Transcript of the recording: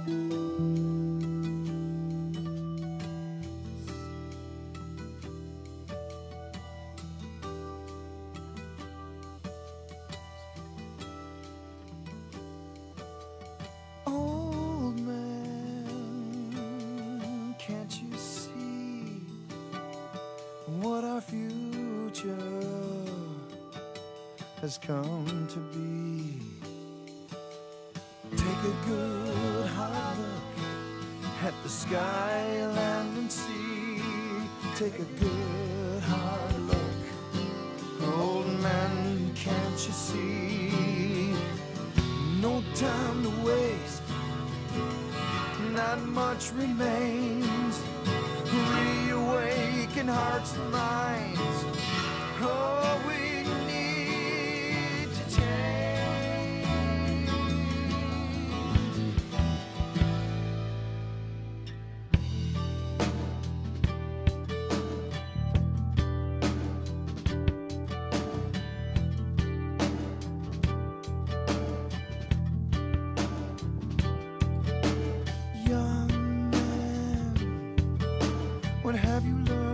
Old man, can't you see what our future has come to be? Take a good hard look at the sky, land and sea. Take a good hard look. Old man, can't you see? No time to waste, not much remains. Reawaken hearts and minds. Oh, we need to change. Young man, what have you learned?